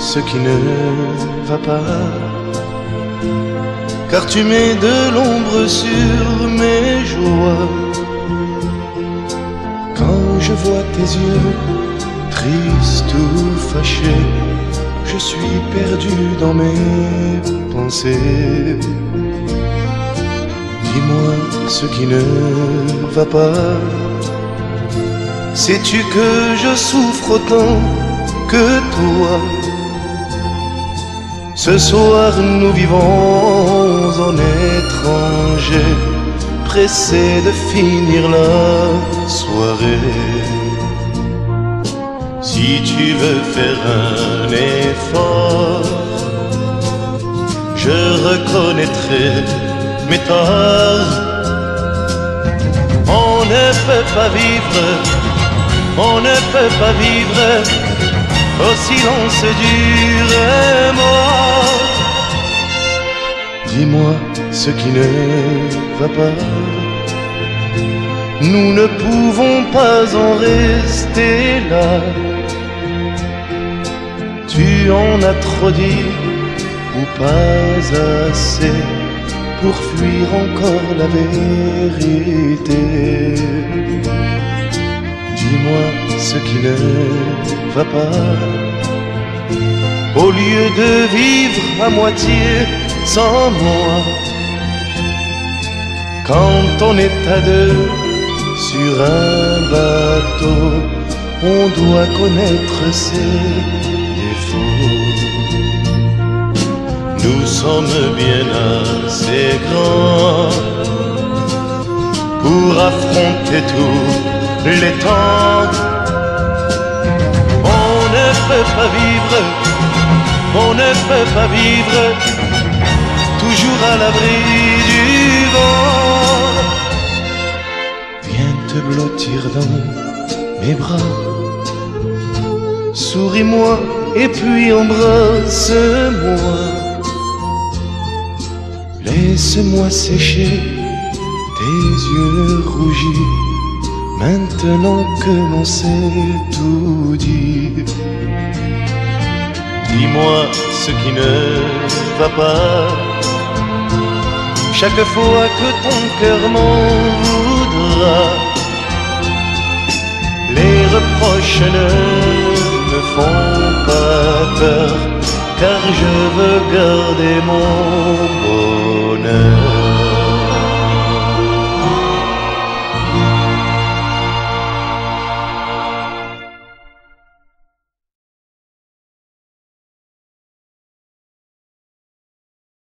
ce qui ne va pas, car tu mets de l'ombre sur mes joies. Quand je vois tes yeux, tristes ou fâchés, je suis perdu dans mes pensées. Dis-moi ce qui ne va pas. Sais-tu que je souffre autant que toi? Ce soir nous vivons en étrangers, pressés de finir la soirée. Si tu veux faire un effort, je reconnaîtrai mes torts. On ne peut pas vivre, on ne peut pas vivre au silence dur et mort. Dis-moi ce qui ne va pas. Nous ne pouvons pas en rester là. Tu en as trop dit ou pas assez pour fuir encore la vérité. Dis-moi ce qui ne va pas. Au lieu de vivre à moitié sans moi, quand on est à deux sur un bateau, on doit connaître ses défauts. Nous sommes bien assez grands pour affronter tous les temps. On ne peut pas vivre, on ne peut pas vivre toujours à l'abri du vent. Viens te blottir dans mes bras, souris-moi et puis embrasse-moi. Laisse-moi sécher tes yeux rougis, maintenant que l'on sait tout dire. Dis-moi ce qui ne va pas. Chaque fois que ton cœur m'en voudra, les reproches ne me font pas peur, car je veux garder mon bonheur.